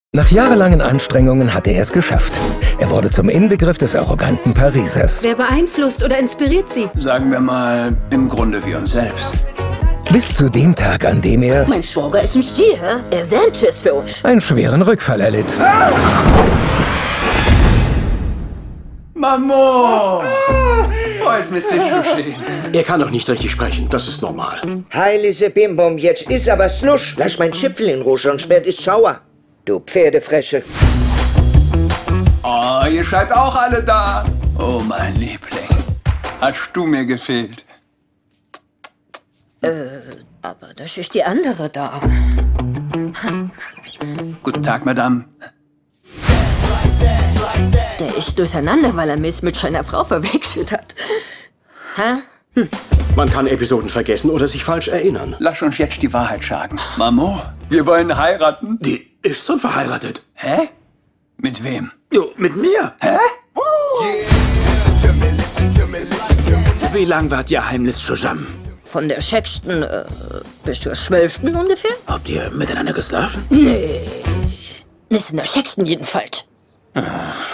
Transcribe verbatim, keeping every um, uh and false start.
Nach jahrelangen Anstrengungen hatte er es geschafft. Er wurde zum Inbegriff des arroganten Parisers. Wer beeinflusst oder inspiriert Sie? Sagen wir mal, im Grunde wie uns selbst. Bis zu dem Tag, an dem er Mein Schwager ist ein Stier. Er ist ein Schiss für uns. einen schweren Rückfall erlitt. Ah! Mamo! Oh, jetzt müsste ich schon stehen. Er kann doch nicht richtig sprechen, das ist normal. Heilige Bimbom, jetzt ist aber Slusch. Lass mein Schipfel in Ruhe, schon sperrt ist Schauer. Du Pferdefresche. Oh, ihr seid auch alle da. Oh, mein Liebling. Hast du mir gefehlt? Äh, aber das ist die andere da. Guten Tag, Madame. Der ist durcheinander, weil er Miss mit seiner Frau verwechselt hat. Hä? Hm. Man kann Episoden vergessen oder sich falsch erinnern. Lass uns jetzt die Wahrheit sagen. Mamo, wir wollen heiraten. Die ist schon verheiratet. Hä? Mit wem? Jo, mit mir. Hä? Wie lang wart ihr heimlich zusammen? Von der sechsten äh, bis zur zwölften ungefähr? Habt ihr miteinander geschlafen? Nee. Nicht in der sechsten jedenfalls. Ah.